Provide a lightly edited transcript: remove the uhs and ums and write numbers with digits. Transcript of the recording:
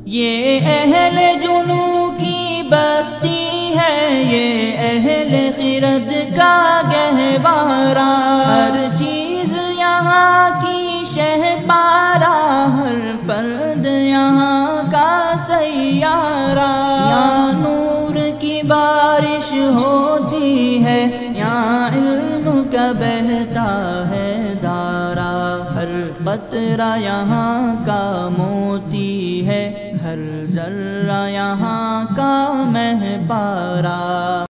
ये अहले जुनू की बस्ती है, ये अहले खिरद का गहवारा। हर चीज़ यहाँ की शहपारा, हर फर्द यहाँ का सैयारा। यहाँ नूर की बारिश होती है, यहाँ इल्म का बहता है धारा। हर कतरा यहाँ का मोती है, हर जर्रा यहाँ का महपारा।